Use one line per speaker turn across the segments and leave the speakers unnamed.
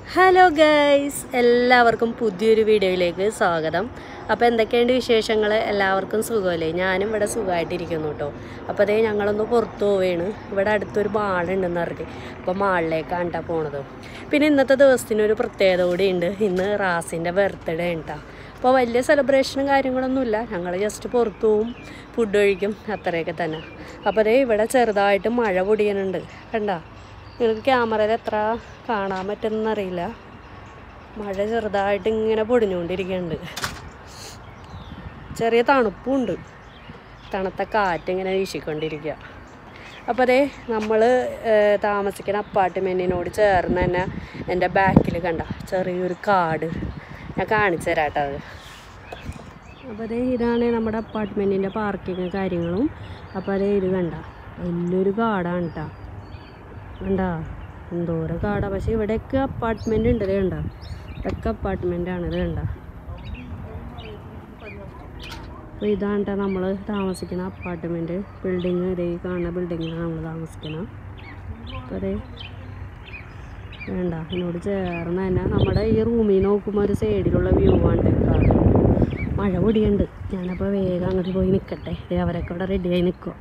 Hello guys, എല്ലാവർക്കും പുതിയൊരു വീഡിയോയിലേക്ക് സ്വാഗതം. അപ്പോൾ എന്തൊക്കെയുണ്ട് വിശേഷങ്ങൾ? എല്ലാവർക്കും സുഖമല്ലേ? ഞാനും ഇവിടെ സുഖമായിട്ടിരിക്കുന്നു കേട്ടോ. അപ്പോൾ അതേ ഞങ്ങളൊന്ന് പുറത്തു പോവുകയാണ്. ഇവിടെ അടുത്തൊരു മാളുണ്ടെന്ന് പറഞ്ഞിട്ട്, അപ്പോൾ മാളിലേക്കാണ് കേട്ടോ പോണത്. പിന്നെ ഇന്നത്തെ ദിവസത്തിനൊരു പ്രത്യേകത കൂടി ഉണ്ട്. ഇന്ന് റാസിൻ്റെ ബർത്ത്ഡേ ഉണ്ടാ. അപ്പോൾ വലിയ സെലിബ്രേഷനും കാര്യങ്ങളൊന്നുമില്ല. ഞങ്ങൾ ജസ്റ്റ് പുറത്തു പോവും, ഫുഡ് കഴിക്കും, അത്രയൊക്കെ തന്നെ. അപ്പോൾ അതേ ഇവിടെ ചെറുതായിട്ട് മഴ പൊടിയാനുണ്ട്, കണ്ടാ? നിങ്ങൾക്ക് ക്യാമറയിൽ എത്ര കാണാൻ പറ്റുമെന്നറിയില്ല. മഴ ചെറുതായിട്ട് ഇങ്ങനെ പൊടിഞ്ഞുകൊണ്ടിരിക്കുന്നുണ്ട്. ചെറിയ തണുപ്പുണ്ട്, തണുത്ത കാറ്റിങ്ങനെ വീശിക്കൊണ്ടിരിക്കുക. അപ്പോൾ അതേ നമ്മൾ താമസിക്കുന്ന അപ്പാർട്ട്മെൻറ്റിനോട് ചേർന്ന് തന്നെ എൻ്റെ ബാക്കിൽ കണ്ട ചെറിയൊരു കാട് ഞാൻ കാണിച്ചു തരാം കേട്ടോ. അത് അപ്പോൾ അതേ ഇതാണ് നമ്മുടെ അപ്പാർട്ട്മെൻറ്റിൻ്റെ പാർക്കിങ് കാര്യങ്ങളും. അപ്പോൾ അതേ ഇത് കണ്ട വലിയൊരു കാടാണ് കേട്ടോ. കണ്ടാ എന്തോരം കാടാ. പക്ഷേ ഇവിടെയൊക്കെ അപ്പാർട്ട്മെൻറ്റ് ഉണ്ട്. കണ്ട ഇതൊക്കെ അപ്പാർട്ട്മെൻറ്റാണ്. ഇത് കണ്ട. അപ്പോൾ ഇതാണ് കേട്ടോ നമ്മൾ താമസിക്കുന്ന അപ്പാർട്ട്മെൻറ്റ് ബിൽഡിങ്. ഇതേ കാണുന്ന ബിൽഡിങ്ങിലാണ് നമ്മൾ താമസിക്കണം. അപ്പോൾ അതേ വേണ്ട എന്നോട് ചേർന്ന് തന്നെ നമ്മുടെ ഈ റൂമിൽ നോക്കുമ്പോൾ ഒരു സൈഡിലുള്ള വ്യൂ ആണ് കാട്. മഴ പൊടിയുണ്ട്. ഞാനപ്പോൾ വേഗം അങ്ങോട്ട് പോയി നിൽക്കട്ടെ. അവരൊക്കെ ഇവിടെ റെഡിയായി നിൽക്കും.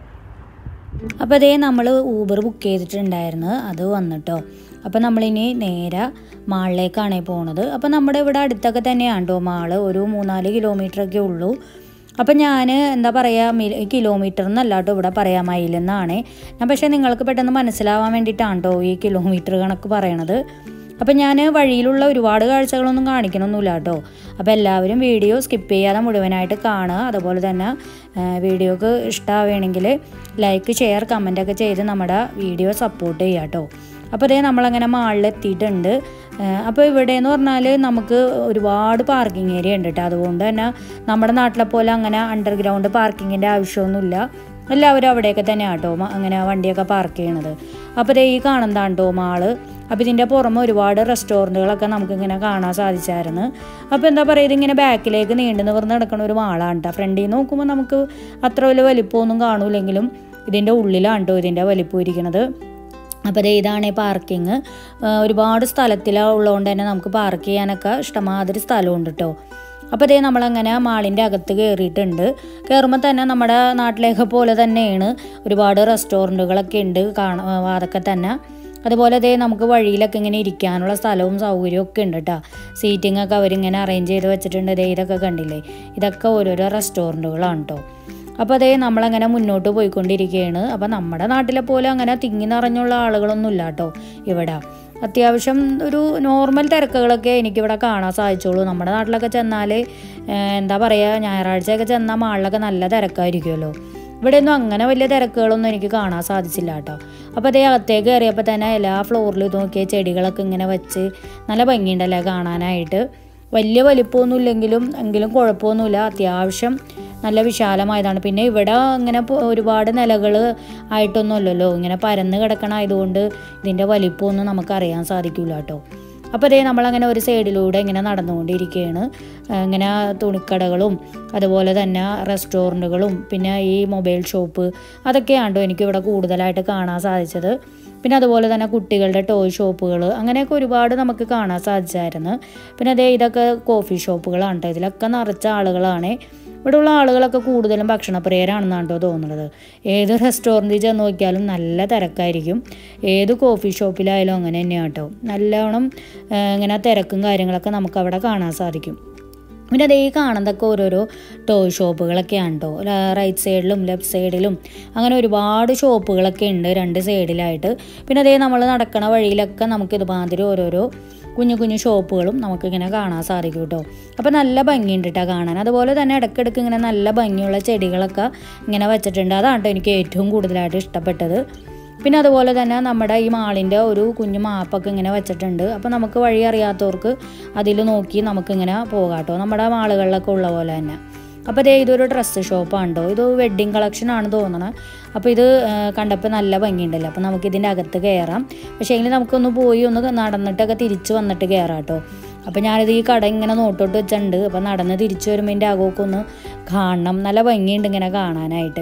അപ്പോൾ അതേ നമ്മൾ ഊബർ ബുക്ക് ചെയ്തിട്ടുണ്ടായിരുന്നു, അത് വന്നിട്ടോ. അപ്പോൾ നമ്മളിനി നേരെ മാളിലേക്കാണ് പോണത്. അപ്പോൾ നമ്മുടെ ഇവിടെ അടുത്തൊക്കെ തന്നെയാണ് കേട്ടോ മാള്. ഒരു 3-4 കിലോമീറ്ററൊക്കെ ഉള്ളൂ. അപ്പം ഞാൻ എന്താ പറയുക, കിലോമീറ്റർ എന്നല്ല കേട്ടോ ഇവിടെ പറയാം, മൈലെന്നാണ് ഞാൻ. പക്ഷേ നിങ്ങൾക്ക് പെട്ടെന്ന് മനസ്സിലാവാൻ വേണ്ടിയിട്ടാണ് കേട്ടോ ഈ കിലോമീറ്റർ കണക്ക് പറയണത്. അപ്പം ഞാൻ വഴിയിലുള്ള ഒരുപാട് കാഴ്ചകളൊന്നും കാണിക്കണമൊന്നുമില്ല കേട്ടോ. അപ്പോൾ എല്ലാവരും വീഡിയോ സ്കിപ്പ് ചെയ്യാതെ മുഴുവനായിട്ട് കാണുക. അതുപോലെ തന്നെ വീഡിയോക്ക് ഇഷ്ടമാവുകയാണെങ്കിൽ ലൈക്ക്, ഷെയർ, കമൻറ്റൊക്കെ ചെയ്ത് നമ്മുടെ വീഡിയോ സപ്പോർട്ട് ചെയ്യുക കേട്ടോ. അപ്പോൾ അതേ നമ്മളങ്ങനെ മാളിലെത്തിയിട്ടുണ്ട്. അപ്പോൾ ഇവിടെയെന്ന് പറഞ്ഞാൽ നമുക്ക് ഒരുപാട് പാർക്കിംഗ് ഏരിയ ഉണ്ട് കേട്ടോ. അതുകൊണ്ട് തന്നെ നമ്മുടെ നാട്ടിലെ പോലെ അങ്ങനെ അണ്ടർഗ്രൗണ്ട് പാർക്കിങ്ങിൻ്റെ ആവശ്യമൊന്നുമില്ല. എല്ലാവരും അവിടെയൊക്കെ തന്നെയാണ് കേട്ടോ അങ്ങനെ വണ്ടിയൊക്കെ പാർക്ക് ചെയ്യണത്. അപ്പോൾ അതേ ഈ കാണുന്നതാണ് കേട്ടോ മാള്. അപ്പോൾ ഇതിൻ്റെ പുറമെ ഒരുപാട് റെസ്റ്റോറൻറ്റുകളൊക്കെ നമുക്കിങ്ങനെ കാണാൻ സാധിച്ചായിരുന്നു. അപ്പോൾ എന്താ പറയുക, ഇതിങ്ങനെ ബാക്കിലേക്ക് നീണ്ടു നിവർന്ന് കിടക്കുന്ന ഒരു മാളാണ് കേട്ടോ. ഫ്രണ്ടിൽ നിന്ന് നോക്കുമ്പോൾ നമുക്ക് അത്ര വലിയ വലിപ്പമൊന്നും കാണൂലെങ്കിലും ഇതിൻ്റെ ഉള്ളിലാണ് കേട്ടോ ഇതിൻ്റെ വലിപ്പം ഇരിക്കുന്നത്. അപ്പോൾ അതേ ഇതാണ് പാർക്കിങ്. ഒരുപാട് സ്ഥലത്തിലുള്ളതുകൊണ്ട് തന്നെ നമുക്ക് പാർക്ക് ചെയ്യാനൊക്കെ ഇഷ്ടമാതിരി സ്ഥലമുണ്ട് കേട്ടോ. അപ്പോൾ അതേ നമ്മളങ്ങനെ മാളിൻ്റെ അകത്ത് കയറിയിട്ടുണ്ട്. കയറുമ്പോൾ തന്നെ നമ്മുടെ നാട്ടിലേക്ക് പോലെ തന്നെയാണ്. ഒരുപാട് റെസ്റ്റോറൻറ്റുകളൊക്കെ ഉണ്ട് അതൊക്കെ തന്നെ. അതുപോലെ അതേ നമുക്ക് വഴിയിലൊക്കെ ഇങ്ങനെ ഇരിക്കാനുള്ള സ്ഥലവും സൗകര്യവും ഒക്കെ ഉണ്ട് കേട്ടോ. സീറ്റിങ്ങൊക്കെ അവരിങ്ങനെ അറേഞ്ച് ചെയ്ത് വെച്ചിട്ടുണ്ട്. അതേ ഇതൊക്കെ കണ്ടില്ലേ, ഇതൊക്കെ ഓരോരോ റെസ്റ്റോറൻറ്റുകളാണ് കേട്ടോ. അപ്പോൾ അതേ നമ്മളങ്ങനെ മുന്നോട്ട് പോയിക്കൊണ്ടിരിക്കുകയാണ്. അപ്പോൾ നമ്മുടെ നാട്ടിലെ പോലെ അങ്ങനെ തിങ്ങി നിറഞ്ഞുള്ള ആളുകളൊന്നും ഇല്ല കേട്ടോ ഇവിടെ. അത്യാവശ്യം ഒരു നോർമൽ തിരക്കുകളൊക്കെ എനിക്കിവിടെ കാണാൻ സാധിച്ചുള്ളൂ. നമ്മുടെ നാട്ടിലൊക്കെ ചെന്നാൽ എന്താ പറയുക, ഞായറാഴ്ചയൊക്കെ ചെന്നാൽ മാളിലൊക്കെ നല്ല തിരക്കായിരിക്കുമല്ലോ. ഇവിടെയൊന്നും അങ്ങനെ വലിയ തിരക്കുകളൊന്നും എനിക്ക് കാണാൻ സാധിച്ചില്ല കേട്ടോ. അപ്പോൾ അതേ അകത്തേക്ക് കയറിയപ്പോൾ തന്നെ എല്ലാ ഫ്ലോറിലും നോക്കിയ ചെടികളൊക്കെ ഇങ്ങനെ വെച്ച് നല്ല ഭംഗിയുണ്ടല്ലേ കാണാനായിട്ട്. വലിയ വലിപ്പമൊന്നും എങ്കിലും കുഴപ്പമൊന്നുമില്ല. അത്യാവശ്യം നല്ല വിശാലമായതാണ്. പിന്നെ ഇവിടെ ഇങ്ങനെ ഒരുപാട് നിലകൾ ആയിട്ടൊന്നുമല്ലല്ലോ, ഇങ്ങനെ പരന്ന് കിടക്കണമായതുകൊണ്ട് ഇതിൻ്റെ വലിപ്പമൊന്നും നമുക്കറിയാൻ സാധിക്കില്ല കേട്ടോ. അപ്പോൾ അതേ നമ്മളങ്ങനെ ഒരു സൈഡിലൂടെ ഇങ്ങനെ നടന്നുകൊണ്ടിരിക്കുകയാണ്. ഇങ്ങനെ തുണിക്കടകളും അതുപോലെ തന്നെ റെസ്റ്റോറൻറ്റുകളും പിന്നെ ഈ മൊബൈൽ ഷോപ്പ് അതൊക്കെയാണോ എനിക്കിവിടെ കൂടുതലായിട്ട് കാണാൻ സാധിച്ചത്. പിന്നെ അതുപോലെ തന്നെ കുട്ടികളുടെ ടോയ് ഷോപ്പുകൾ അങ്ങനെയൊക്കെ ഒരുപാട് നമുക്ക് കാണാൻ സാധിച്ചായിരുന്നു. പിന്നെ അതേ ഇതൊക്കെ കോഫി ഷോപ്പുകളാണ് കേട്ടോ. ഇതിലൊക്കെ നിറച്ച ആളുകളാണ്. ഇവിടെയുള്ള ആളുകളൊക്കെ കൂടുതലും ഭക്ഷണപ്രിയരാണെന്നാണ് കേട്ടോ തോന്നുന്നത്. ഏത് റെസ്റ്റോറൻറ്റിൽ ചെന്ന് നോക്കിയാലും നല്ല തിരക്കായിരിക്കും. ഏത് കോഫി ഷോപ്പിലായാലും അങ്ങനെ തന്നെയാണ് കേട്ടോ. നല്ലോണം ഇങ്ങനെ തിരക്കും കാര്യങ്ങളൊക്കെ നമുക്കവിടെ കാണാൻ സാധിക്കും. പിന്നെ അതേ കാണുന്നതൊക്കെ ഓരോരോ ടോയ് ഷോപ്പുകളൊക്കെയാണ് കേട്ടോ. റൈറ്റ് സൈഡിലും ലെഫ്റ്റ് സൈഡിലും അങ്ങനെ ഒരുപാട് ഷോപ്പുകളൊക്കെ ഉണ്ട് 2 സൈഡിലായിട്ട്. പിന്നെ അതേ നമ്മൾ നടക്കണ വഴിയിലൊക്കെ നമുക്ക് ഇതുമാതിരി ഓരോരോ കുഞ്ഞു കുഞ്ഞു ഷോപ്പുകളും നമുക്കിങ്ങനെ കാണാൻ സാധിക്കും കേട്ടോ. അപ്പോൾ നല്ല ഭംഗിയുണ്ട് കേട്ടോ കാണാൻ. അതുപോലെ തന്നെ ഇടയ്ക്കിടയ്ക്ക് ഇങ്ങനെ നല്ല ഭംഗിയുള്ള ചെടികളൊക്കെ ഇങ്ങനെ വെച്ചിട്ടുണ്ട്. അതാണ് കേട്ടോ എനിക്ക് ഏറ്റവും കൂടുതലായിട്ട് ഇഷ്ടപ്പെട്ടത്. പിന്നെ അതുപോലെ തന്നെ നമ്മുടെ ഈ മാളിൻ്റെ ഒരു കുഞ്ഞു മാപ്പൊക്കെ ഇങ്ങനെ വെച്ചിട്ടുണ്ട്. അപ്പോൾ നമുക്ക് വഴി അറിയാത്തവർക്ക് അതിൽ നോക്കി നമുക്കിങ്ങനെ പോകാം കേട്ടോ, നമ്മുടെ മാളുകളിലൊക്കെ ഉള്ള പോലെ തന്നെ. അപ്പോൾ അതേ ഇതൊരു ഡ്രസ്സ് ഷോപ്പാണ് കേട്ടോ. ഇത് വെഡ്ഡിങ് കളക്ഷൻ ആണ് തോന്നണത്. അപ്പോൾ ഇത് കണ്ടപ്പോൾ നല്ല ഭംഗിയുണ്ടല്ലോ. അപ്പോൾ നമുക്കിതിൻ്റെ അകത്ത് കയറാം. പക്ഷേ എങ്കിൽ നമുക്കൊന്ന് പോയി ഒന്ന് നടന്നിട്ടൊക്കെ തിരിച്ച് വന്നിട്ട് കയറാം കേട്ടോ. അപ്പോൾ ഞാനിത് ഈ കട ഇങ്ങനെ നോട്ടോട്ട് വെച്ചിട്ടുണ്ട്. അപ്പോൾ നടന്ന് തിരിച്ചു വരുമ്പോൾ ഇതിൻ്റെ അകമൊക്കെ ഒന്ന് കാണണം. നല്ല ഭംഗിയുണ്ട് ഇങ്ങനെ കാണാനായിട്ട്.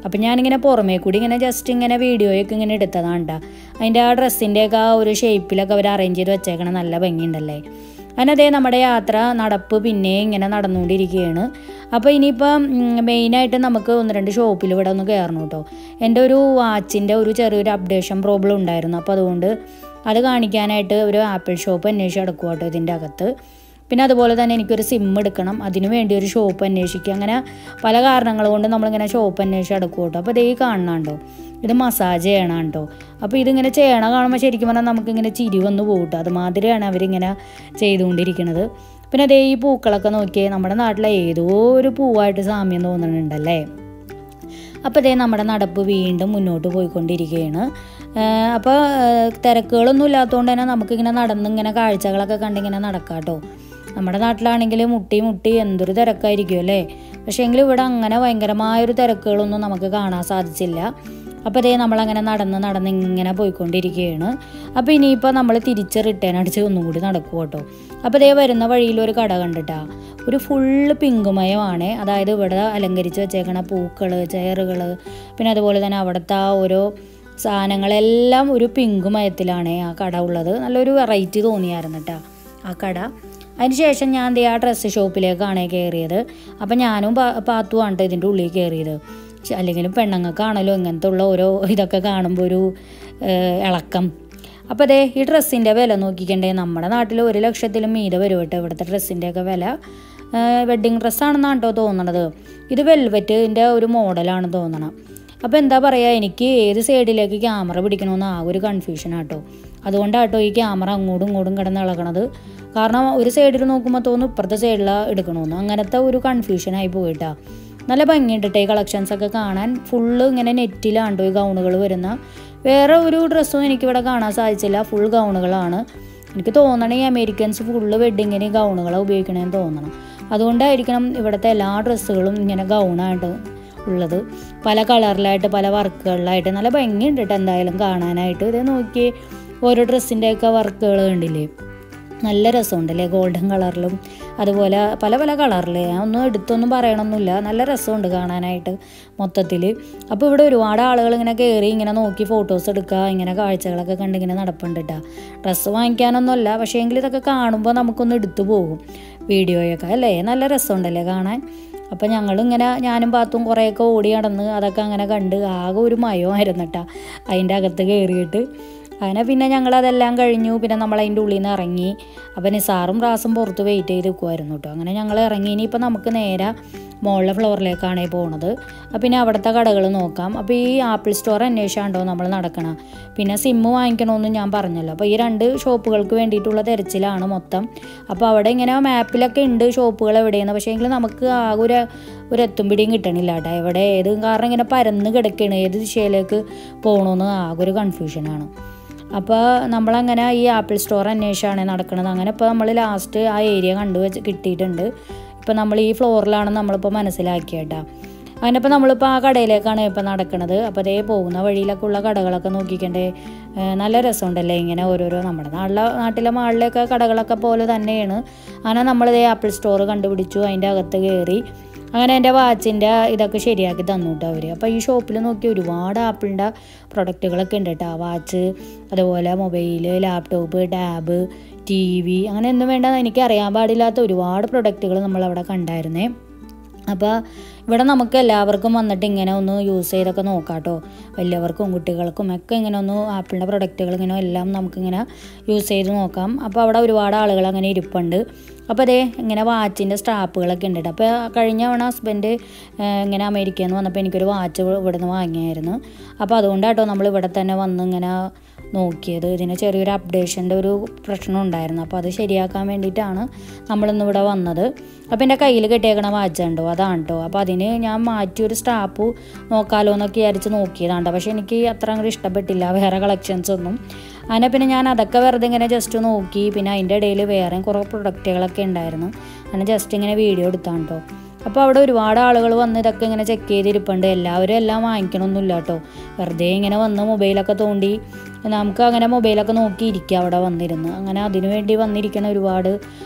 അപ്പം ഞാനിങ്ങനെ പുറമേ കൂടി ഇങ്ങനെ ജസ്റ്റ് ഇങ്ങനെ വീഡിയോയൊക്കെ ഇങ്ങനെ എടുത്തതാണ് കേട്ടോ. അതിൻ്റെ ആ ഡ്രസ്സിൻ്റെയൊക്കെ ആ ഒരു ഷേപ്പിലൊക്കെ അവർ അറേഞ്ച് ചെയ്ത് വെച്ചേക്കണം, നല്ല ഭംഗിയുണ്ടല്ലേ. അതിനതേ നമ്മുടെ യാത്ര നടപ്പ് പിന്നെ ഇങ്ങനെ നടന്നുകൊണ്ടിരിക്കുകയാണ്. അപ്പോൾ ഇനിയിപ്പം മെയിനായിട്ട് നമുക്ക് 1-2 ഷോപ്പിൽ ഇവിടെ ഒന്ന് കയറണം കേട്ടോ. എൻ്റെ ഒരു വാച്ചിൻ്റെ ഒരു ചെറിയൊരു അപ്ഡേഷൻ പ്രോബ്ലം ഉണ്ടായിരുന്നു. അപ്പോൾ അതുകൊണ്ട് അത് കാണിക്കാനായിട്ട് ഒരു ആപ്പിൾ ഷോപ്പ് അന്വേഷിച്ച് നടക്കുക കേട്ടോ ഇതിൻ്റെ അകത്ത്. പിന്നെ അതുപോലെ തന്നെ എനിക്കൊരു സിം എടുക്കണം, അതിനു വേണ്ടി ഒരു ഷോപ്പ് അന്വേഷിക്കുക. അങ്ങനെ പല കാരണങ്ങൾ കൊണ്ട് നമ്മളിങ്ങനെ ഷോപ്പ് അന്വേഷിച്ച് നടക്കുക കേട്ടോ. അപ്പോൾ ഇതേ കാണണുണ്ടോ, ഇത് മസാജ് ചെയ്യണം കേട്ടോ. അപ്പോൾ ഇതിങ്ങനെ ചെയ്യണം കാണുമ്പോൾ ശരിക്കും പറഞ്ഞാൽ നമുക്കിങ്ങനെ ചിരി വന്ന് പോകും കേട്ടോ. അതുമാതിരിയാണ് അവരിങ്ങനെ ചെയ്തുകൊണ്ടിരിക്കുന്നത്. പിന്നെ അതേ ഈ പൂക്കളൊക്കെ നോക്കിയേ, നമ്മുടെ നാട്ടിലെ ഏതോ ഒരു പൂവായിട്ട് സാമ്യം തോന്നുന്നുണ്ടല്ലേ. അപ്പോൾ അതേ നമ്മുടെ നടപ്പ് വീണ്ടും മുന്നോട്ട് പോയിക്കൊണ്ടിരിക്കുകയാണ്. അപ്പോൾ തിരക്കുകളൊന്നും ഇല്ലാത്തതുകൊണ്ട് തന്നെ നമുക്കിങ്ങനെ നടന്നിങ്ങനെ കാഴ്ചകളൊക്കെ കണ്ടിങ്ങനെ നടക്കാം കേട്ടോ. നമ്മുടെ നാട്ടിലാണെങ്കിൽ മുട്ടി എന്തൊരു തിരക്കായിരിക്കും അല്ലേ. പക്ഷേ എങ്കിൽ ഇവിടെ അങ്ങനെ ഭയങ്കരമായൊരു തിരക്കുകളൊന്നും നമുക്ക് കാണാൻ സാധിച്ചില്ല. അപ്പോൾ അതേ നമ്മളങ്ങനെ നടന്ന് ഇങ്ങനെ പോയിക്കൊണ്ടിരിക്കുകയാണ്. അപ്പോൾ ഇനിയിപ്പോൾ നമ്മൾ തിരിച്ച് റിട്ടേൺ അടിച്ച് ഒന്നും കൂടി നടക്കും കേട്ടോ. അപ്പോൾ അതേ വരുന്ന വഴിയിലൊരു കട കണ്ടിട്ടാ, ഒരു ഫുള്ള് പിങ്കുമയമാണ്. അതായത് ഇവിടെ അലങ്കരിച്ച് വെച്ചേക്കണ പൂക്കൾ, ചെയറുകൾ, പിന്നെ അതുപോലെ തന്നെ അവിടുത്തെ ആ ഓരോ സാധനങ്ങളെല്ലാം ഒരു പിങ്കുമയത്തിലാണ് ആ കട ഉള്ളത്. നല്ലൊരു വെറൈറ്റി തോന്നിയായിരുന്നു കേട്ടോ ആ കട. അതിന് ശേഷം ഞാൻ ദേ ആ ഡ്രസ്സ് ഷോപ്പിലേക്കാണ് കയറിയത്. അപ്പം ഞാനും പാത്തുവാണ് കേട്ടോ ഇതിൻ്റെ ഉള്ളിൽ കയറിയത്. അല്ലെങ്കിലും പെണ്ണുങ്ങൾക്കാണല്ലോ ഇങ്ങനത്തെ ഉള്ള ഓരോ ഇതൊക്കെ കാണുമ്പോൾ ഒരു ഇളക്കം. അപ്പോൾ അതേ ഈ ഡ്രസ്സിൻ്റെ വില നോക്കിക്കണ്ടേ, നമ്മുടെ നാട്ടിൽ 1 ലക്ഷത്തിലും മീതെ വരും കേട്ടോ ഇവിടുത്തെ ഡ്രസ്സിൻ്റെയൊക്കെ വില. വെഡ്ഡിങ് ഡ്രസ്സാണെന്നാണ് കേട്ടോ തോന്നണത്. ഇത് വെൽവെറ്റിൻ്റെ ഒരു മോഡലാണ് തോന്നണം. അപ്പോൾ എന്താ പറയുക, എനിക്ക് ഏത് സൈഡിലേക്ക് ക്യാമറ പിടിക്കണമെന്ന് ആ ഒരു കൺഫ്യൂഷനാട്ടോ. അതുകൊണ്ടാട്ടോ ഈ ക്യാമറ അങ്ങോട്ടും ഇങ്ങോട്ടും കിടന്ന് ഇളകണത്. കാരണം ഒരു സൈഡിൽ നോക്കുമ്പോൾ തോന്നും ഇപ്പുറത്തെ സൈഡിലാണ് എടുക്കണമെന്ന്, അങ്ങനത്തെ ഒരു കൺഫ്യൂഷനായി പോയിട്ടാ. നല്ല ഭംഗിയുണ്ട് ഈ കളക്ഷൻസൊക്കെ കാണാൻ. ഫുള്ള് ഇങ്ങനെ നെറ്റിലാണ്ടോ ഈ ഗൗണുകൾ വരുന്ന. വേറെ ഒരു ഡ്രസ്സും എനിക്കിവിടെ കാണാൻ സാധിച്ചില്ല, ഫുൾ ഗൗണുകളാണ്. എനിക്ക് തോന്നണേ ഈ അമേരിക്കൻസ് ഫുള്ള് വെഡ്ഡിങ്ങിന് ഗൗണുകളാണ് ഉപയോഗിക്കണമെന്ന് തോന്നണം. അതുകൊണ്ടായിരിക്കണം ഇവിടുത്തെ എല്ലാ ഡ്രസ്സുകളും ഇങ്ങനെ ഗൗണായിട്ട് ഉള്ളത്. പല കളറിലായിട്ട് പല വർക്കുകളിലായിട്ട് നല്ല ഭംഗിയുണ്ട് കേട്ടോ എന്തായാലും കാണാനായിട്ട്. ഇത് നോക്കി ഓരോ ഡ്രസ്സിൻ്റെയൊക്കെ വർക്കുകൾ കണ്ടില്ലേ, നല്ല രസമുണ്ടല്ലേ. ഗോൾഡൻ കളറിലും അതുപോലെ പല പല കളറിൽ, ഞാൻ ഒന്നും എടുത്തൊന്നും പറയണമെന്നില്ല, നല്ല രസമുണ്ട് കാണാനായിട്ട് മൊത്തത്തിൽ. അപ്പോൾ ഇവിടെ ഒരുപാട് ആളുകൾ ഇങ്ങനെ കയറി ഇങ്ങനെ നോക്കി ഫോട്ടോസ് എടുക്കുക, ഇങ്ങനെ കാഴ്ചകളൊക്കെ കണ്ട് ഇങ്ങനെ നടപ്പുണ്ട് കേട്ടോ. ഡ്രസ്സ് വാങ്ങിക്കാനൊന്നുമല്ല, പക്ഷേ എങ്കിൽ ഇതൊക്കെ കാണുമ്പോൾ നമുക്കൊന്ന് എടുത്തു പോകും വീഡിയോയൊക്കെ അല്ലേ. നല്ല രസമുണ്ടല്ലേ കാണാൻ. അപ്പോൾ ഞങ്ങളിങ്ങനെ ഞാനും പാത്തും കുറേയൊക്കെ ഓടി നടന്ന് അതൊക്കെ അങ്ങനെ കണ്ട് ആകെ ഒരു മയമായിരുന്നു കേട്ടോ അതിൻ്റെ അകത്ത് കയറിയിട്ട്. അങ്ങനെ പിന്നെ ഞങ്ങളതെല്ലാം കഴിഞ്ഞു. പിന്നെ നമ്മൾ അതിൻ്റെ ഉള്ളിൽ നിന്ന് ഇറങ്ങി. അപ്പോൾ നിസാറും റാസും പുറത്ത് വെയിറ്റ് ചെയ്ത് നിൽക്കുമായിരുന്നു കേട്ടോ. അങ്ങനെ ഞങ്ങൾ ഇറങ്ങി. ഇനിയിപ്പോൾ നമുക്ക് നേരെ മുകളിലെ ഫ്ലോറിലേക്കാണ് പോകുന്നത്. പിന്നെ അവിടുത്തെ കടകൾ നോക്കാം. അപ്പോൾ ഈ ആപ്പിൾ സ്റ്റോർ അന്വേഷിച്ചാണ്ടോ നമ്മൾ നടക്കണം. പിന്നെ സിമ്മ് വാങ്ങിക്കണമെന്ന് ഞാൻ പറഞ്ഞല്ലോ. അപ്പോൾ ഈ 2 ഷോപ്പുകൾക്ക് വേണ്ടിയിട്ടുള്ള തിരച്ചിലാണ് മൊത്തം. അപ്പോൾ അവിടെ ഇങ്ങനെ മാപ്പിലൊക്കെ ഉണ്ട് ഷോപ്പുകൾ എവിടെയെന്ന്. പക്ഷേ എങ്കിൽ നമുക്ക് ആകെ ഒരു എത്തും പിടിയും കിട്ടണില്ല കേട്ടോ എവിടെ ഏത്. കാരണം ഇങ്ങനെ പരന്ന് കിടക്കുകയാണ്, ഏത് ദിശയിലേക്ക് പോകണമെന്ന് ആകെ ഒരു കൺഫ്യൂഷനാണ്. അപ്പോൾ നമ്മളങ്ങനെ ഈ ആപ്പിൾ സ്റ്റോർ അന്വേഷിച്ചാണ് നടക്കുന്നത്. അങ്ങനെ ഇപ്പോൾ നമ്മൾ ലാസ്റ്റ് ആ ഏരിയ കിട്ടിയിട്ടുണ്ട്. ഇപ്പോൾ നമ്മൾ ഈ ഫ്ലോറിലാണ് നമ്മളിപ്പോൾ മനസ്സിലാക്കിയേട്ടാ. അങ്ങനെ ഇപ്പോൾ നമ്മളിപ്പോൾ ആ കടയിലേക്കാണ് ഇപ്പോൾ നടക്കുന്നത്. അപ്പോൾ അതേ പോകുന്ന വഴിയിലൊക്കെ ഉള്ള കടകളൊക്കെ നോക്കിക്കണ്ടേ, നല്ല രസമുണ്ടല്ലേ ഇങ്ങനെ ഓരോരോ നമ്മുടെ നാട്ടിലെ മാളിലെയൊക്കെ കടകളൊക്കെ പോലെ തന്നെയാണ്. അങ്ങനെ നമ്മളിതേ ആപ്പിൾ സ്റ്റോർ കണ്ടുപിടിച്ചു, അതിൻ്റെ അകത്ത് കയറി. അങ്ങനെ എൻ്റെ വാച്ചിൻ്റെ ഇതൊക്കെ ശരിയാക്കി തന്നു കേട്ടോ അവർ. അപ്പോൾ ഈ ഷോപ്പിൽ നോക്കി ഒരുപാട് ആപ്പിളിൻ്റെ പ്രൊഡക്റ്റുകളൊക്കെ ഉണ്ട് കേട്ടോ. വാച്ച്, അതുപോലെ മൊബൈൽ, ലാപ്ടോപ്പ്, ടാബ്, TV, അങ്ങനെ ഒന്നും വേണ്ട എനിക്കറിയാൻ പാടില്ലാത്ത ഒരുപാട് പ്രൊഡക്റ്റുകൾ നമ്മളവിടെ കണ്ടായിരുന്നേ. അപ്പോൾ ഇവിടെ നമുക്ക് എല്ലാവർക്കും വന്നിട്ട് ഇങ്ങനെ ഒന്ന് യൂസ് ചെയ്തൊക്കെ നോക്കാം കേട്ടോ. വലിയവർക്കും കുട്ടികൾക്കും ഒക്കെ ഇങ്ങനെ ഒന്ന് ആപ്പിളിൻ്റെ പ്രൊഡക്റ്റുകൾ ഇങ്ങനെ എല്ലാം നമുക്കിങ്ങനെ യൂസ് ചെയ്ത് നോക്കാം. അപ്പോൾ അവിടെ ഒരുപാട് ആളുകൾ അങ്ങനെ ഇരിപ്പുണ്ട്. അപ്പോൾ അതേ ഇങ്ങനെ വാച്ചിൻ്റെ സ്ട്രാപ്പുകളൊക്കെ ഉണ്ട്. അപ്പോൾ കഴിഞ്ഞ തവണ ഹസ്ബൻഡ് ഇങ്ങനെ അമേരിക്കയിൽ നിന്ന് വന്നപ്പോൾ എനിക്കൊരു വാച്ച് ഇവിടെ നിന്ന് വാങ്ങിയായിരുന്നു. അപ്പോൾ അതുകൊണ്ടാട്ടോ നമ്മൾ ഇവിടെ തന്നെ വന്ന് ഇങ്ങനെ നോക്കിയത്. ഇതിന് ചെറിയൊരു അപ്ഡേഷൻ്റെ ഒരു പ്രശ്നം ഉണ്ടായിരുന്നു. അപ്പോൾ അത് ശരിയാക്കാൻ വേണ്ടിയിട്ടാണ് നമ്മളിന്ന് ഇവിടെ വന്നത്. അപ്പോൾ എൻ്റെ കയ്യിൽ കെട്ടിയേക്കണ വാച്ചുണ്ടോ അതാണ് കേട്ടോ. അപ്പോൾ അതിന് ഞാൻ മാറ്റിയൊരു സ്ട്രാപ്പ് നോക്കാമല്ലോ എന്നൊക്കെ വിചാരിച്ച് നോക്കിയതാണ്. പക്ഷേ എനിക്ക് അത്ര അങ്ങോട്ട് ഇഷ്ടപ്പെട്ടില്ല വേറെ കളക്ഷൻസൊന്നും. അങ്ങനെ പിന്നെ ഞാൻ അതൊക്കെ വെറുതെ ഇങ്ങനെ ജസ്റ്റ് നോക്കി. പിന്നെ അതിൻ്റെ ഇടയിൽ വേറെയും കുറേ പ്രൊഡക്റ്റുകളൊക്കെ ഉണ്ടായിരുന്നു. അങ്ങനെ ജസ്റ്റ് ഇങ്ങനെ വീഡിയോ എടുത്താണ് കേട്ടോ. അപ്പോൾ അവിടെ ഒരുപാട് ആളുകൾ വന്ന് ഇതൊക്കെ ഇങ്ങനെ ചെക്ക് ചെയ്തിരിപ്പുണ്ട്. എല്ലാവരും എല്ലാം വാങ്ങിക്കണമൊന്നുമില്ല കേട്ടോ. വെറുതെ ഇങ്ങനെ വന്ന് മൊബൈലൊക്കെ തോണ്ടി നമുക്ക് അങ്ങനെ മൊബൈലൊക്കെ നോക്കി ഇരിക്കുക അവിടെ വന്നിരുന്ന്. അങ്ങനെ അതിനു വേണ്ടി വന്നിരിക്കുന്ന ഒരുപാട്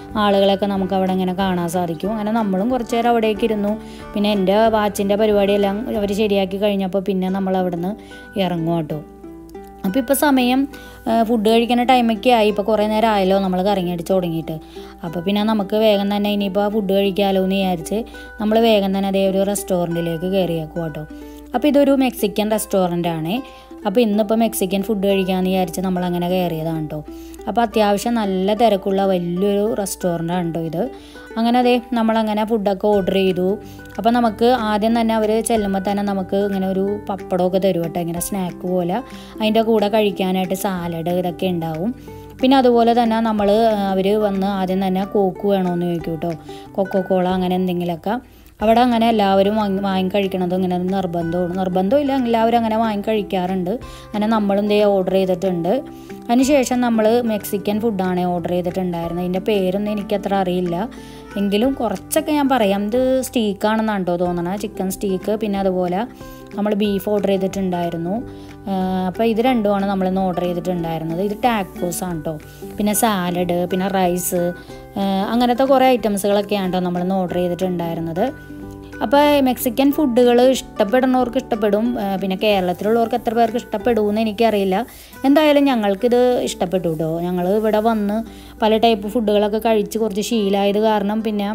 ആളുകളൊക്കെ നമുക്ക് അവിടെ ഇങ്ങനെ കാണാൻ സാധിക്കും. അങ്ങനെ നമ്മളും കുറച്ച് നേരം അവിടേക്ക് ഇരുന്നു. പിന്നെ എൻ്റെ വാച്ചിൻ്റെ പരിപാടിയെല്ലാം അവർ ശരിയാക്കി കഴിഞ്ഞപ്പോൾ പിന്നെ നമ്മൾ അവിടെ നിന്ന് ഇറങ്ങും കേട്ടോ. അപ്പോൾ ഇപ്പോൾ സമയം ഫുഡ് കഴിക്കുന്ന ടൈമൊക്കെ ആയി. ഇപ്പോൾ കുറേ നേരം ആയല്ലോ നമ്മൾ കറങ്ങിയടിച്ച് തുടങ്ങിയിട്ട്. അപ്പോൾ പിന്നെ നമുക്ക് വേഗം തന്നെ ഇനിയിപ്പോൾ ഫുഡ് കഴിക്കാമല്ലോ എന്ന് വിചാരിച്ച് നമ്മൾ വേഗം തന്നെ അതേ ഒരു റെസ്റ്റോറൻറ്റിലേക്ക് കയറിയേക്കും കേട്ടോ. അപ്പോൾ ഇതൊരു മെക്സിക്കൻ റെസ്റ്റോറൻ്റ് ആണ്. അപ്പോൾ ഇന്നിപ്പോൾ മെക്സിക്കൻ ഫുഡ് കഴിക്കാമെന്ന് വിചാരിച്ച് നമ്മളങ്ങനെ കയറിയതാണ് കേട്ടോ. അപ്പോൾ അത്യാവശ്യം നല്ല തിരക്കുള്ള വലിയൊരു റെസ്റ്റോറൻ്റാണ് കേട്ടോ ഇത്. അങ്ങനെ അതെ നമ്മളങ്ങനെ ഫുഡൊക്കെ ഓർഡർ ചെയ്തു. അപ്പോൾ നമുക്ക് ആദ്യം തന്നെ അവർ ചെല്ലുമ്പോൾ തന്നെ നമുക്ക് ഇങ്ങനെ ഒരു പപ്പടമൊക്കെ തരും കേട്ടോ, ഇങ്ങനെ സ്നാക്ക് പോലെ. അതിൻ്റെ കൂടെ കഴിക്കാനായിട്ട് സാലഡ് ഇതൊക്കെ ഉണ്ടാവും. പിന്നെ അതുപോലെ തന്നെ അവർ വന്ന് ആദ്യം തന്നെ കോക്ക് വേണമെന്ന് ചോദിക്കും കേട്ടോ, കൊക്കോകോള അങ്ങനെ എന്തെങ്കിലുമൊക്കെ. അവിടെ അങ്ങനെ എല്ലാവരും വാങ്ങി കഴിക്കണത് ഇങ്ങനെ നിർബന്ധമില്ല, എല്ലാവരും അങ്ങനെ വാങ്ങി കഴിക്കാറുണ്ട്. അങ്ങനെ നമ്മളും ഇതേ ഓർഡർ ചെയ്തിട്ടുണ്ട്. അതിനുശേഷം നമ്മൾ മെക്സിക്കൻ ഫുഡാണ് ഓർഡർ ചെയ്തിട്ടുണ്ടായിരുന്നത്. ഇതിൻ്റെ പേരൊന്നും എനിക്കത്ര അറിയില്ല, എങ്കിലും കുറച്ചൊക്കെ ഞാൻ പറയാം. ഇത് സ്റ്റീക്കാണെന്നാണ് കേട്ടോ തോന്നണത്, ചിക്കൻ സ്റ്റീക്ക്. പിന്നെ അതുപോലെ നമ്മൾ ബീഫ് ഓർഡർ ചെയ്തിട്ടുണ്ടായിരുന്നു. അപ്പോൾ ഇത് രണ്ടുമാണ് നമ്മളിന്ന് ഓർഡർ ചെയ്തിട്ടുണ്ടായിരുന്നത്. ഇത് ടാക്കോസാണ് കേട്ടോ. പിന്നെ സാലഡ്, പിന്നെ റൈസ്, അങ്ങനത്തെ കുറേ ഐറ്റംസുകളൊക്കെയാണ് കേട്ടോ നമ്മളിന്ന് ഓർഡർ ചെയ്തിട്ടുണ്ടായിരുന്നത്. അപ്പോൾ മെക്സിക്കൻ ഫുഡുകൾ ഇഷ്ടപ്പെടുന്നവർക്ക് ഇഷ്ടപ്പെടും, പിന്നെ കേരളത്തിലുള്ളവർക്ക് എത്ര പേർക്ക് ഇഷ്ടപ്പെടുമെന്ന് എനിക്കറിയില്ല. എന്തായാലും ഞങ്ങൾക്കിത് ഇഷ്ടപ്പെട്ടു കേട്ടോ. ഞങ്ങൾ ഇവിടെ വന്ന് പല ടൈപ്പ് ഫുഡുകളൊക്കെ കഴിച്ച് കുറച്ച് ശീലമായത് കാരണം പിന്നെ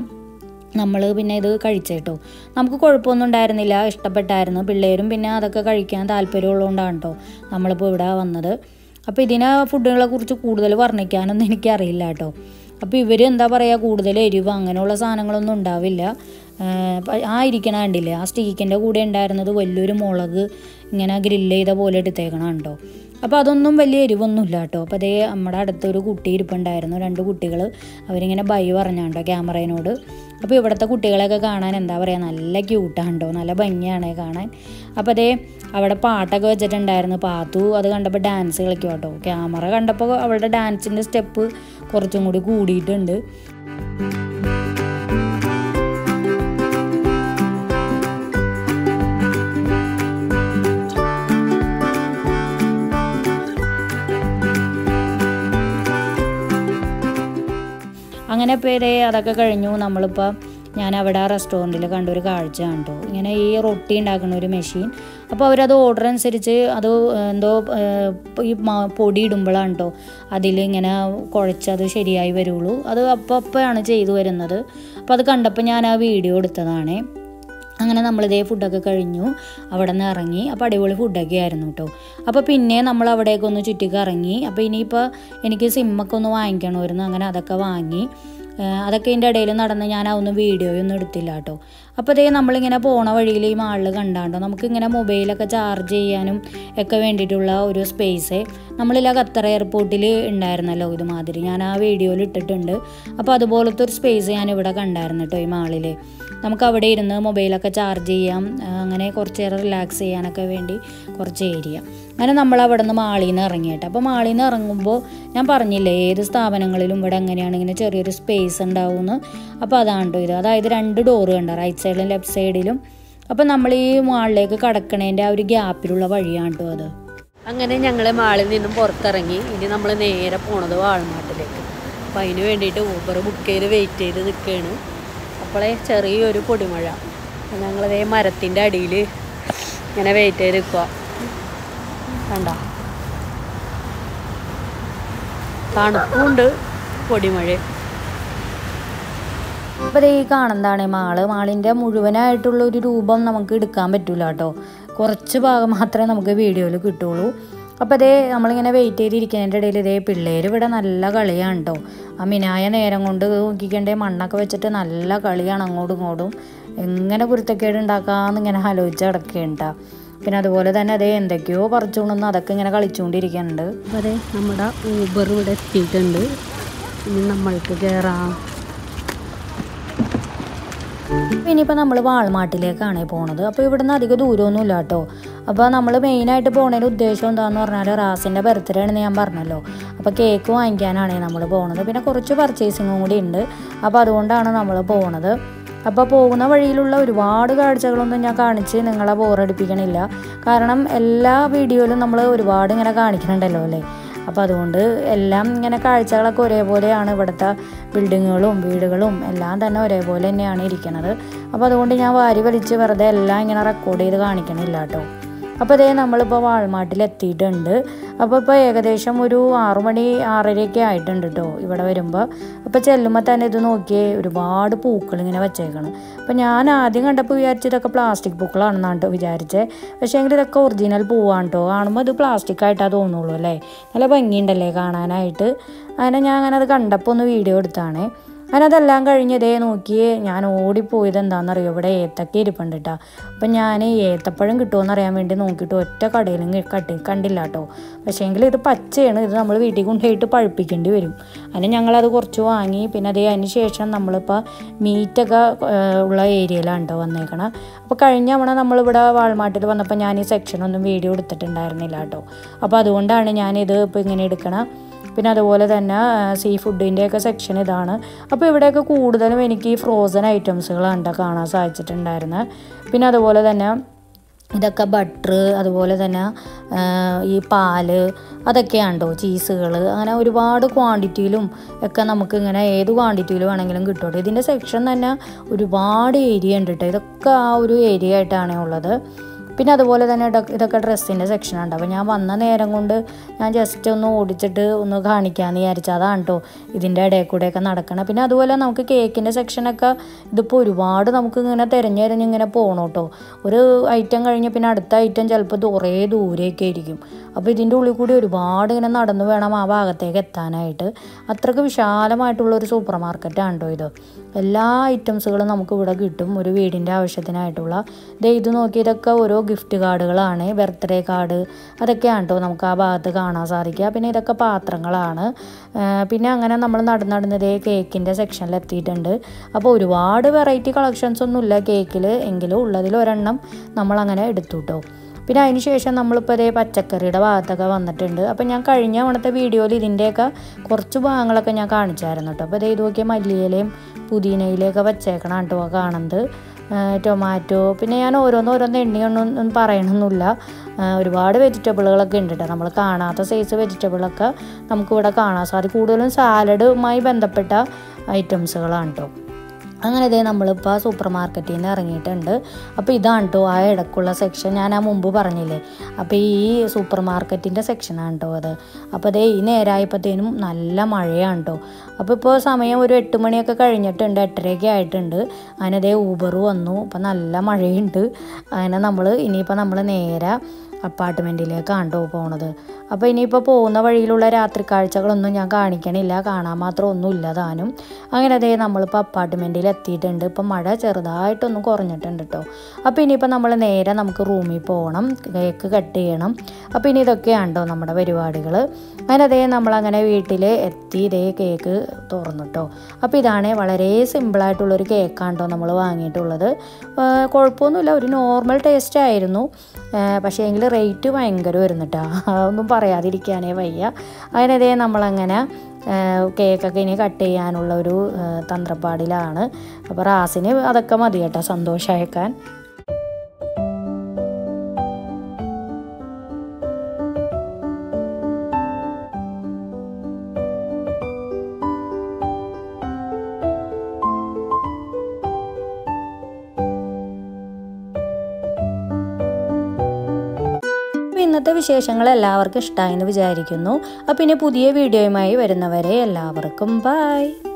ഇത് കഴിച്ചേട്ടോ. നമുക്ക് കുഴപ്പമൊന്നും ഉണ്ടായിരുന്നില്ല, ഇഷ്ടപ്പെട്ടായിരുന്നു. പിള്ളേരും പിന്നെ അതൊക്കെ കഴിക്കാൻ താല്പര്യമുള്ളതുകൊണ്ടാണ് കേട്ടോ നമ്മളിപ്പോൾ ഇവിടെ വന്നത്. അപ്പോൾ ഫുഡുകളെ കുറിച്ച് കൂടുതൽ വർണ്ണിക്കാനൊന്നും എനിക്കറിയില്ല കേട്ടോ. അപ്പോൾ ഇവർ എന്താ പറയുക, കൂടുതൽ എരിവ് അങ്ങനെയുള്ള സാധനങ്ങളൊന്നും ഉണ്ടാവില്ല. ഇരിക്കണ കണ്ടില്ലേ, ആ സ്റ്റീക്കിൻ്റെ കൂടെ ഉണ്ടായിരുന്നത് വലിയൊരു മുളക് ഇങ്ങനെ ഗ്രില്ല് ചെയ്ത പോലെ എടുത്തേക്കണം കേട്ടോ. അപ്പോൾ അതൊന്നും വലിയ എരിവൊന്നുമില്ല കേട്ടോ. അപ്പോൾ അതേ നമ്മുടെ അടുത്തൊരു കുട്ടി ഇരിപ്പുണ്ടായിരുന്നു, 2 കുട്ടികൾ. അവരിങ്ങനെ ബൈ പറഞ്ഞാണ്ടോ ക്യാമറയിനോട്. അപ്പോൾ ഇവിടുത്തെ കുട്ടികളെയൊക്കെ കാണാൻ എന്താ പറയുക, നല്ല ക്യൂട്ടാണ് കേട്ടോ, നല്ല ഭംഗിയാണ് കാണാൻ. അപ്പോൾ അതേ അവിടെ പാട്ടൊക്കെ വെച്ചിട്ടുണ്ടായിരുന്നു. പാത്തു അത് കണ്ടപ്പോൾ ഡാൻസ് കളിക്കും കേട്ടോ. ക്യാമറ കണ്ടപ്പോൾ അവളുടെ ഡാൻസിൻ്റെ സ്റ്റെപ്പ് കുറച്ചും കൂടി കൂടിയിട്ടുണ്ട്. അങ്ങനെ പേരെ അതൊക്കെ കഴിഞ്ഞു. ഞാൻ അവിടെ ആ റെസ്റ്റോറൻറ്റിൽ കണ്ടൊരു കാഴ്ച കണ്ടു, ഇങ്ങനെ ഈ റൊട്ടി ഉണ്ടാക്കുന്ന ഒരു മെഷീൻ. അപ്പോൾ അവരത് ഓർഡർ അനുസരിച്ച് അത് എന്തോ ഈ പൊടി ഇടുമ്പോഴാണ് കേട്ടോ അതിലിങ്ങനെ കുഴച്ചത് ശരിയായി വരുള്ളൂ. അത് അപ്പോഴാണ് ചെയ്തു വരുന്നത്. അപ്പോൾ അത് കണ്ടപ്പോൾ ഞാൻ ആ വീഡിയോ എടുത്തതാണ്. അങ്ങനെ നമ്മളിതേ ഫുഡൊക്കെ കഴിഞ്ഞു, അവിടെ നിന്ന് ഇറങ്ങി. അപ്പോൾ അടിപൊളി ഫുഡൊക്കെ ആയിരുന്നു കേട്ടോ. അപ്പോൾ പിന്നെ നമ്മൾ അവിടേക്കൊന്ന് ചുറ്റിക്ക് ഇറങ്ങി. അപ്പോൾ ഇനിയിപ്പോൾ എനിക്ക് സിമ്മൊക്കെ ഒന്ന് വാങ്ങിക്കണമായിരുന്നു. അങ്ങനെ അതൊക്കെ വാങ്ങി. അതൊക്കെ ഇതിൻ്റെ ഇടയിൽ നടന്ന് ഞാൻ അതൊന്നും വീഡിയോയൊന്നും എടുത്തില്ല കേട്ടോ. അപ്പോൾ അതേ നമ്മളിങ്ങനെ പോണ വഴിയിൽ ഈ മാളിൽ കണ്ടാണ്ടോ നമുക്കിങ്ങനെ മൊബൈലൊക്കെ ചാർജ് ചെയ്യാനും ഒക്കെ വേണ്ടിയിട്ടുള്ള ഒരു സ്പേസ് നമ്മളില്ല ഖത്തർ എയർപോർട്ടിൽ ഉണ്ടായിരുന്നല്ലോ ഇതുമാതിരി, ഞാൻ ആ വീഡിയോയിൽ ഇട്ടിട്ടുണ്ട്. അപ്പോൾ അതുപോലത്തെ ഒരു സ്പേസ് ഞാൻ ഇവിടെ കണ്ടായിരുന്നു കേട്ടോ ഈ മാളിൽ. നമുക്ക് അവിടെ ഇരുന്ന് മൊബൈലൊക്കെ ചാർജ് ചെയ്യാം, അങ്ങനെ കുറച്ച് നേരം റിലാക്സ് ചെയ്യാനൊക്കെ വേണ്ടി കുറച്ച് ഏരിയ. അങ്ങനെ നമ്മൾ അവിടെ നിന്ന് മാളിൽ നിന്ന് ഇറങ്ങിയിട്ട്. അപ്പോൾ മാളിൽ നിന്ന് ഇറങ്ങുമ്പോൾ ഞാൻ പറഞ്ഞില്ലേ ഏത് സ്ഥാപനങ്ങളിലും ഇവിടെ എങ്ങനെയാണ് ഇങ്ങനെ ചെറിയൊരു സ്പേസ് ഉണ്ടാവുമെന്ന്. അപ്പോൾ അതാണ് കേട്ടോ ഇത്. അതായത് 2 ഡോറ് കണ്ട, റൈറ്റ് സൈഡിലും ലെഫ്റ്റ് സൈഡിലും. അപ്പോൾ നമ്മൾ ഈ മാളിലേക്ക് കടക്കണേൻ്റെ ആ ഒരു ഗ്യാപ്പിലുള്ള വഴിയാണ് കേട്ടോ അത്.
അങ്ങനെ ഞങ്ങൾ മാളിൽ നിന്നും പുറത്തിറങ്ങി. ഇനി നമ്മൾ നേരെ പോണത് വാൾമാർട്ടിലേക്ക്. അപ്പോൾ അതിന് വേണ്ടിയിട്ട് ഊബർ ബുക്ക് ചെയ്ത് വെയിറ്റ് ചെയ്ത് നിൽക്കുകയാണ്. അപ്പോളേ ചെറിയൊരു പൊടിമഴ. ഞങ്ങളതേ മരത്തിൻ്റെ അടിയിൽ ഇങ്ങനെ വെയിറ്റ് ചെയ്ത് നിൽക്കുക. കണ്ട തണുപ്പുണ്ട്, പൊടിമഴ.
അപ്പോൾ ഈ കാണുന്നതാണ് മാളിൻ്റെ മുഴുവനായിട്ടുള്ള ഒരു രൂപം നമുക്ക് എടുക്കാൻ പറ്റില്ല കേട്ടോ. കുറച്ച് ഭാഗം മാത്രമേ നമുക്ക് വീഡിയോയിൽ കിട്ടുള്ളൂ. അപ്പോൾ നമ്മളിങ്ങനെ വെയിറ്റ് ചെയ്തിരിക്കുന്നതിൻ്റെ ഇടയിൽ പിള്ളേർ ഇവിടെ നല്ല കളിയാണ് കേട്ടോ. ആ മിനായ നേരം കൊണ്ട് നോക്കിക്കണ്ടേ, മണ്ണൊക്കെ വെച്ചിട്ട് നല്ല കളിയാണ് അങ്ങോട്ടും ഇങ്ങോട്ടും. എങ്ങനെ കുരുത്തക്കേട് ഉണ്ടാക്കാമെന്ന് ഇങ്ങനെ ആലോചിച്ച് കിടക്കുകയുണ്ടാ. പിന്നെ അതുപോലെ തന്നെ എന്തൊക്കെയോ പറിച്ചുകൊണ്ടൊന്ന് അതൊക്കെ ഇങ്ങനെ കളിച്ചുകൊണ്ടിരിക്കുന്നുണ്ട്.
അപ്പോൾ നമ്മുടെ ഊബർ ഇവിടെ എത്തിയിട്ടുണ്ട്. ഇനി നമ്മൾക്ക് കയറാം.
ഇനിയിപ്പോൾ നമ്മൾ വാൾമാർട്ടിലേക്കാണ് പോണത്. അപ്പോൾ ഇവിടുന്ന് അധികം ദൂരമൊന്നുമില്ല കേട്ടോ. അപ്പോൾ നമ്മൾ മെയിനായിട്ട് പോണതിൻ്റെ ഉദ്ദേശം എന്താണെന്ന് പറഞ്ഞാൽ റാസിൻ്റെ ബർത്ത്ഡേ ആണെന്ന് ഞാൻ പറഞ്ഞല്ലോ. അപ്പോൾ കേക്ക് വാങ്ങിക്കാനാണ് നമ്മൾ പോകുന്നത്. പിന്നെ കുറച്ച് പർച്ചേസിങ്ങും കൂടി ഉണ്ട്. അപ്പോൾ അതുകൊണ്ടാണ് നമ്മൾ പോകുന്നത്. അപ്പോൾ പോകുന്ന വഴിയിലുള്ള ഒരുപാട് കാഴ്ചകളൊന്നും ഞാൻ കാണിച്ച് നിങ്ങളെ ബോറടിപ്പിക്കണില്ല. കാരണം എല്ലാ വീഡിയോയിലും നമ്മൾ ഒരുപാട് ഇങ്ങനെ കാണിക്കണുണ്ടല്ലോ അല്ലേ. അപ്പോൾ അതുകൊണ്ട് എല്ലാം ഇങ്ങനെ കാഴ്ചകളൊക്കെ ഒരേപോലെയാണ്. ഇവിടുത്തെ ബിൽഡിങ്ങുകളും വീടുകളും എല്ലാം തന്നെ ഒരേപോലെ തന്നെയാണ് ഇരിക്കുന്നത്. അപ്പോൾ അതുകൊണ്ട് ഞാൻ വാരി വലിച്ച് വെറുതെ എല്ലാം ഇങ്ങനെ റെക്കോർഡ് ചെയ്ത് കാണിക്കണില്ല കേട്ടോ. അപ്പോൾ അതേ നമ്മളിപ്പോൾ വാൾമാർട്ടിൽ എത്തിയിട്ടുണ്ട്. അപ്പോൾ ഇപ്പോൾ ഏകദേശം ഒരു 6 മണി 6:30 ആയിട്ടുണ്ട് കേട്ടോ ഇവിടെ വരുമ്പോൾ. അപ്പോൾ ചെല്ലുമ്പോൾ തന്നെ ഇത് നോക്കിയേ, ഒരുപാട് പൂക്കൾ ഇങ്ങനെ വെച്ചേക്കണം. അപ്പോൾ ഞാൻ ആദ്യം കണ്ടപ്പോൾ വിചാരിച്ചു ഇതൊക്കെ പ്ലാസ്റ്റിക് പൂക്കളാണെന്നാണ് കേട്ടോ വിചാരിച്ചത്. പക്ഷേ എങ്കിൽ ഇതൊക്കെ ഒറിജിനൽ പൂവാണ് കേട്ടോ. കാണുമ്പോൾ ഇത് പ്ലാസ്റ്റിക് ആയിട്ടാണ് തോന്നുള്ളൂ അല്ലേ. നല്ല ഭംഗിയുണ്ടല്ലേ കാണാനായിട്ട്. അങ്ങനെ ഞാൻ അങ്ങനെ അത് കണ്ടപ്പോൾ ഒന്ന് വീഡിയോ എടുത്താണ്. അതിനതെല്ലാം കഴിഞ്ഞതേ നോക്കിയേ, ഞാൻ ഓടിപ്പോയത് എന്താണെന്നറിയോ, ഇവിടെ ഏത്തക്ക ഇരിപ്പുണ്ട് കേട്ടോ. അപ്പം ഞാൻ ഏത്തപ്പഴം കിട്ടുമോയെന്ന് അറിയാൻ വേണ്ടി നോക്കിയിട്ട് ഒറ്റ കടയിലും കണ്ടില്ല കേട്ടോ. പക്ഷേ എങ്കിൽ ഇത് പച്ചയാണ്, ഇത് നമ്മൾ വീട്ടിൽ കൊണ്ടുപോയിട്ട് പഴുപ്പിക്കേണ്ടി വരും. അതിന് ഞങ്ങളത് കുറച്ച് വാങ്ങി. പിന്നെ അതിന് ശേഷം നമ്മളിപ്പോൾ മീറ്റൊക്കെ ഉള്ള ഏരിയയിലാണ് കേട്ടോ വന്നേക്കണം. അപ്പോൾ കഴിഞ്ഞ തവണ നമ്മളിവിടെ വാൾമാർട്ടിൽ വന്നപ്പോൾ ഞാൻ ഈ സെക്ഷനൊന്നും വീഡിയോ എടുത്തിട്ടുണ്ടായിരുന്നില്ല കേട്ടോ. അപ്പോൾ അതുകൊണ്ടാണ് ഞാനിത് ഇപ്പോൾ ഇങ്ങനെ എടുക്കണം. പിന്നെ അതുപോലെ തന്നെ സീ ഫുഡിൻ്റെയൊക്കെ സെക്ഷൻ ഇതാണ്. അപ്പോൾ ഇവിടെയൊക്കെ കൂടുതലും എനിക്ക് ഈ ഫ്രോസൺ ഐറ്റംസുകളാണ് കാണാൻ സാധിച്ചിട്ടുണ്ടായിരുന്നത്. പിന്നെ അതുപോലെ തന്നെ ഇതൊക്കെ ബട്ടർ, അതുപോലെ തന്നെ ഈ പാല്, അതൊക്കെയാണ് കേട്ടോ, ചീസുകൾ, അങ്ങനെ ഒരുപാട് ക്വാണ്ടിറ്റിയിലും ഒക്കെ നമുക്ക് ഇങ്ങനെ ഏത് ക്വാണ്ടിറ്റിയിൽ വേണമെങ്കിലും കിട്ടും. ഇതിൻ്റെ സെക്ഷൻ തന്നെ ഒരുപാട് ഏരിയ ഉണ്ട് കേട്ടോ. ഇതൊക്കെ ആ ഒരു ഏരിയ ആയിട്ടാണ് ഉള്ളത്. പിന്നെ അതുപോലെ തന്നെ ഇതൊക്കെ ഡ്രസ്സിൻ്റെ സെക്ഷനുണ്ട്. അപ്പോൾ ഞാൻ വന്ന നേരം കൊണ്ട് ഞാൻ ജസ്റ്റ് ഒന്ന് ഓടിച്ചിട്ട് ഒന്ന് കാണിക്കാമെന്ന് വിചാരിച്ചത്. അതാണ് കേട്ടോ ഇതിൻ്റെ ഇടയിൽ കൂടെയൊക്കെ നടക്കണം. പിന്നെ അതുപോലെ നമുക്ക് കേക്കിൻ്റെ സെക്ഷനൊക്കെ ഇതിപ്പോൾ ഒരുപാട് നമുക്ക് ഇങ്ങനെ തിരഞ്ഞിങ്ങനെ പോകണം കേട്ടോ. ഒരു ഐറ്റം കഴിഞ്ഞ് പിന്നെ അടുത്ത ഐറ്റം ചിലപ്പോൾ കുറേ ദൂരെയൊക്കെ ആയിരിക്കും. അപ്പോൾ ഇതിൻ്റെ ഉള്ളിൽ കൂടി ഒരുപാട് ഇങ്ങനെ നടന്നു വേണം ആ ഭാഗത്തേക്ക് എത്താനായിട്ട്. അത്രയ്ക്ക് വിശാലമായിട്ടുള്ളൊരു സൂപ്പർ മാർക്കറ്റാണ് കേട്ടോ ഇത്. എല്ലാ ഐറ്റംസുകളും നമുക്ക് ഇവിടെ കിട്ടും ഒരു വീടിൻ്റെ ആവശ്യത്തിനായിട്ടുള്ള. ഇത് നോക്കി, ഇതൊക്കെ ഓരോ ഗിഫ്റ്റ് കാർഡുകളാണ്, ബർത്ത്ഡേ കാർഡ്, അതൊക്കെയാണ് കേട്ടോ നമുക്ക് ആ ഭാഗത്ത് കാണാൻ സാധിക്കുക. പിന്നെ ഇതൊക്കെ പാത്രങ്ങളാണ്. പിന്നെ അങ്ങനെ നമ്മൾ നടന്നതേ കേക്കിൻ്റെ സെക്ഷനിൽ എത്തിയിട്ടുണ്ട്. അപ്പോൾ ഒരുപാട് വെറൈറ്റി കളക്ഷൻസ് ഒന്നുമില്ല കേക്കിൽ, എങ്കിലും ഉള്ളതിൽ ഒരെണ്ണം നമ്മളങ്ങനെ എടുത്തു കേട്ടോ. പിന്നെ അതിന് ശേഷം നമ്മളിപ്പോൾ അതേ പച്ചക്കറിയുടെ ഭാഗത്തൊക്കെ വന്നിട്ടുണ്ട്. അപ്പോൾ ഞാൻ കഴിഞ്ഞ തവണത്തെ വീഡിയോയിൽ ഇതിൻ്റെയൊക്കെ കുറച്ച് ഭാഗങ്ങളൊക്കെ ഞാൻ കാണിച്ചായിരുന്നു കേട്ടോ. അപ്പോൾ അതേ ഇത് നോക്കിയാൽ മല്ലിയിലയും പുതിനയിലയൊക്കെ വെച്ചേക്കണം കേട്ടോ കാണുന്നത്. ടൊമാറ്റോ, പിന്നെ ഞാൻ ഓരോന്ന് എണ്ണിയൊന്നും പറയണമെന്നില്ല. ഒരുപാട് വെജിറ്റബിളുകളൊക്കെ ഉണ്ട് കേട്ടോ. നമ്മൾ കാണാത്ത സൈസ് വെജിറ്റബിളൊക്കെ നമുക്കിവിടെ കാണാൻ സാധിക്കും. കൂടുതലും സാലഡുമായി ബന്ധപ്പെട്ട ഐറ്റംസുകളാണ് കേട്ടോ. അങ്ങനെ ഇതേ നമ്മളിപ്പോൾ സൂപ്പർ മാർക്കറ്റിൽ നിന്ന് ഇറങ്ങിയിട്ടുണ്ട്. അപ്പോൾ ഇതാണ് കേട്ടോ ആ ഇടയ്ക്കുള്ള സെക്ഷൻ, ഞാൻ ആ മുമ്പ് പറഞ്ഞില്ലേ. അപ്പോൾ ഈ സൂപ്പർ മാർക്കറ്റിൻ്റെ സെക്ഷനാണ് കേട്ടോ അത്. അപ്പോൾ അതേ ഈ നേരമായപ്പോഴത്തേനും നല്ല മഴയാണ് കേട്ടോ. അപ്പോൾ ഇപ്പോൾ സമയം ഒരു 8 മണിയൊക്കെ കഴിഞ്ഞിട്ടുണ്ട്, 8:30 ആയിട്ടുണ്ട്. അങ്ങനെ അതേ ഊബർ വന്നു. അപ്പോൾ നല്ല മഴയുണ്ട്. അങ്ങനെ ഇനിയിപ്പോൾ നമ്മൾ നേരെ അപ്പാർട്ട്മെൻറ്റിലേക്കാണ് കേട്ടോ പോണത്. അപ്പോൾ ഇനിയിപ്പോൾ പോകുന്ന വഴിയിലുള്ള രാത്രി കാഴ്ചകളൊന്നും ഞാൻ കാണിക്കണില്ല, കാണാൻ മാത്രം ഒന്നുമില്ല താനും. അങ്ങനെ അതേ നമ്മളിപ്പോൾ അപ്പാർട്ട്മെൻറ്റിൽ എത്തിയിട്ടുണ്ട്. ഇപ്പം മഴ ചെറുതായിട്ടൊന്ന് കുറഞ്ഞിട്ടുണ്ട് കേട്ടോ. അപ്പോൾ ഇനിയിപ്പോൾ നമ്മൾ നേരെ നമുക്ക് റൂമിൽ പോകണം, കേക്ക് കട്ട് ചെയ്യണം. അപ്പോൾ ഇനി ഇതൊക്കെയാണ് കേട്ടോ നമ്മുടെ പരിപാടികൾ. അങ്ങനെ അതേ നമ്മളങ്ങനെ വീട്ടിൽ എത്തി ഇതേ കേക്ക് തുറന്നു കേട്ടോ. അപ്പോൾ ഇതാണ് വളരെ സിമ്പിളായിട്ടുള്ളൊരു കേക്കാണ് കേട്ടോ നമ്മൾ വാങ്ങിയിട്ടുള്ളത്. കുഴപ്പമൊന്നുമില്ല, ഒരു നോർമൽ ടേസ്റ്റ് ആയിരുന്നു. പക്ഷേ എങ്കിൽ റേറ്റ് ഭയങ്കര വരുന്നു കേട്ടോ, ഒന്നും പറയാതിരിക്കാനേ വയ്യ. അങ്ങനെ അതേ നമ്മളങ്ങനെ കേക്കൊക്കെ ഇനി കട്ട് ചെയ്യാനുള്ള ഒരു തന്ത്രപ്പാടിലാണ്. അപ്പോൾ റാസിന് അതൊക്കെ മതി കേട്ടോ സന്തോഷമായേക്കാൻ. ഇന്നത്തെ വിശേഷങ്ങൾ എല്ലാവർക്കും ഇഷ്ടമായെന്ന് വിചാരിക്കുന്നു. അപ്പോൾ ഇനി പുതിയ വീഡിയോയുമായി വരുന്നവരെ എല്ലാവർക്കും ബൈ.